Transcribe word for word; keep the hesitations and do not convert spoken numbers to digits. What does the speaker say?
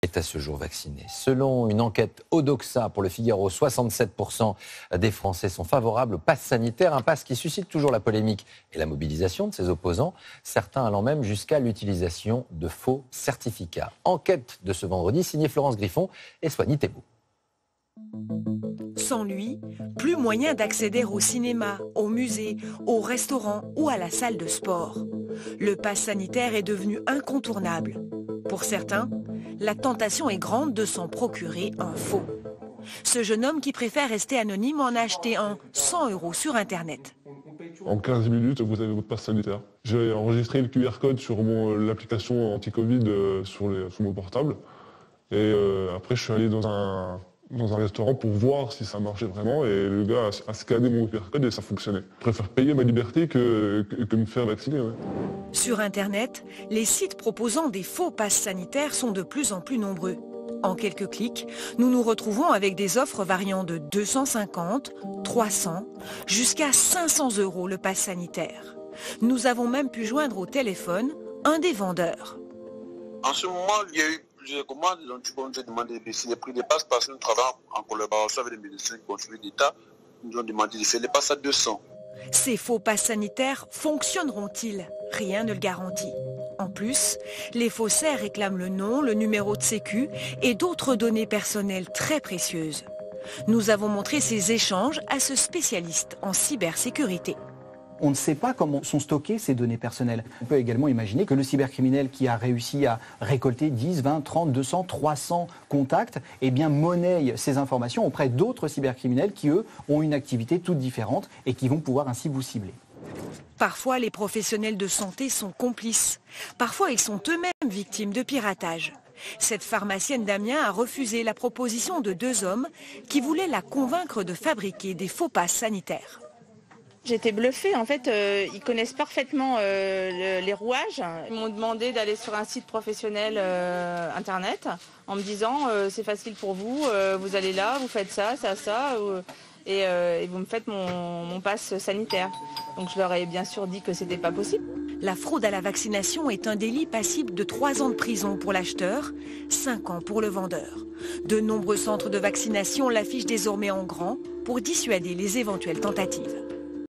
est à ce jour vacciné. Selon une enquête Odoxa pour le Figaro, soixante-sept pour cent des Français sont favorables au pass sanitaire, un pass qui suscite toujours la polémique et la mobilisation de ses opposants, certains allant même jusqu'à l'utilisation de faux certificats. Enquête de ce vendredi, signée Florence Griffon et Soigny Thébault. Sans lui, plus moyen d'accéder au cinéma, au musée, au restaurant ou à la salle de sport. Le pass sanitaire est devenu incontournable. Pour certains, la tentation est grande de s'en procurer un faux. Ce jeune homme qui préfère rester anonyme en a acheté un cent euros sur Internet. En quinze minutes, vous avez votre passe sanitaire. J'ai enregistré le Q R code sur l'application anti-Covid euh, sur, les, sur mon portable. Et euh, après, je suis allé dans un, dans un restaurant pour voir si ça marchait vraiment. Et le gars a, a scanné mon Q R code et ça fonctionnait. Je préfère payer ma liberté que, que, que me faire vacciner. Ouais. Sur Internet, les sites proposant des faux passes sanitaires sont de plus en plus nombreux. En quelques clics, nous nous retrouvons avec des offres variant de deux cent cinquante, trois cents, jusqu'à cinq cents euros le pass sanitaire. Nous avons même pu joindre au téléphone un des vendeurs. En ce moment, il y a eu plusieurs commandes, donc tu peux nous demander de baisser les prix des passes parce que nous travaillons en collaboration avec les médecins qui ont suivi l'État. Nous nous ont demandé de faire les passes à deux cents. Ces faux passes sanitaires fonctionneront-ils? Rien ne le garantit. En plus, les faussaires réclament le nom, le numéro de sécu et d'autres données personnelles très précieuses. Nous avons montré ces échanges à ce spécialiste en cybersécurité. On ne sait pas comment sont stockées ces données personnelles. On peut également imaginer que le cybercriminel qui a réussi à récolter dix, vingt, trente, deux cents, trois cents contacts, eh bien monnaie ces informations auprès d'autres cybercriminels qui, eux, ont une activité toute différente et qui vont pouvoir ainsi vous cibler. Parfois, les professionnels de santé sont complices. Parfois, ils sont eux-mêmes victimes de piratage. Cette pharmacienne d'Amiens a refusé la proposition de deux hommes qui voulaient la convaincre de fabriquer des faux passes sanitaires. J'étais bluffée, en fait, euh, ils connaissent parfaitement euh, le, les rouages. Ils m'ont demandé d'aller sur un site professionnel euh, internet en me disant euh, c'est facile pour vous, euh, vous allez là, vous faites ça, ça, ça, euh, et, euh, et vous me faites mon, mon pass sanitaire. Donc je leur ai bien sûr dit que c'était pas possible. La fraude à la vaccination est un délit passible de trois ans de prison pour l'acheteur, cinq ans pour le vendeur. De nombreux centres de vaccination l'affichent désormais en grand pour dissuader les éventuelles tentatives.